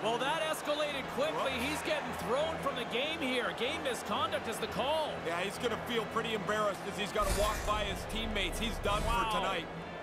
Well, that escalated quickly. He's getting thrown from the game here. Game misconduct is the call. Yeah, he's going to feel pretty embarrassed as he's got to walk by his teammates. He's done for tonight.